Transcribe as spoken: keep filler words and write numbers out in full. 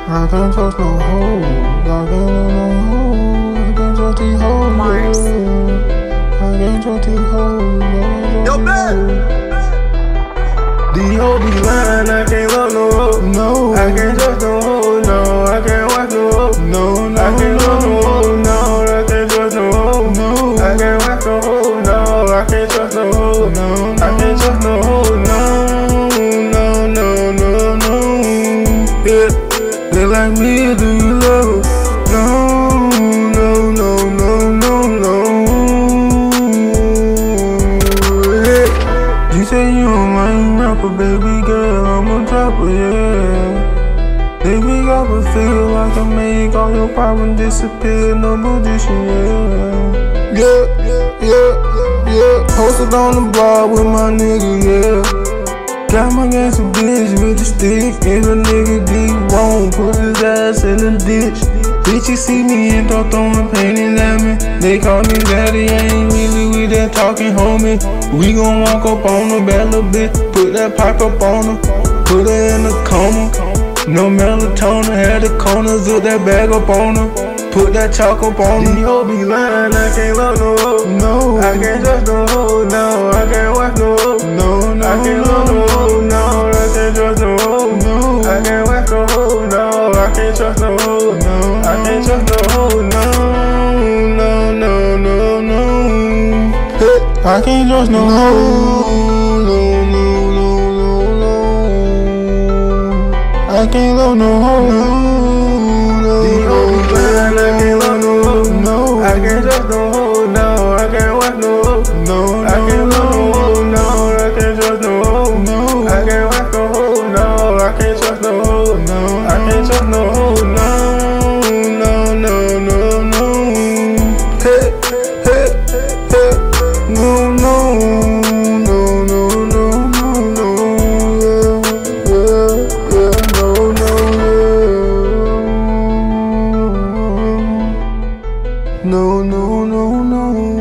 I can't trust no hoes. I can't trust no hoes. I can't trust these hoes. Mars. I can't trust these hoes. Yo, man. These hoes be lying. I can't love no hoe. No. I can't trust no hoe. No. I can't watch no hoe. No, no. I can't love no hoe. No. I can't trust no hoe. No. I can't watch no hoe. No. I can't trust no hoe. No. I can't trust no hoe. No. No, no, no, no. Yeah. They like me, do you love her? No, no, no, no, no, no. Yeah. You say you a main rapper, baby girl, I'm a dropper, yeah. Baby, I would feel like I make all your problems disappear, no magician, yeah. Yeah, yeah, yeah, yeah. Posted on the bar with my nigga, yeah. Got my gangsta bitch with the stick, and a nigga deep wrong, put his ass in the ditch. Bitches see me and thought throwing painting at me. They call me daddy, I ain't really with that talking, homie. We gon' walk up on the bad little bitch, put that pipe up on her, put her in the coma. No melatonin, had the corners of that bag up on her, put that chalk up on her. These hoes be lying, I can't love no hoe. No, I can't trust no hoe. No, I can't watch no hoe. No, no, I can't love no hoe. No, I can't trust no hoe. No, I can't watch no hoe. No, I can't trust no hoe. No, I can't trust no hoe. No, no, no, no, no. Hey, I can't trust no hoe. No, no, no, no, no. I can't love no hoe. No, no. These hoes be lying, I can't love no hoe. No, I can't trust no hoe. No, I can't watch no hoe. No, I can't love no hoe. No, I can't trust no hoe. No, I can't watch no hoe. No, I can't trust no hoe. No, I can't trust no hoe. No, no, no, no, no. Hey, hey, hey. No, no, no, no, no, no, no. Yeah, yeah, yeah. No, no, yeah. No, no, no, no.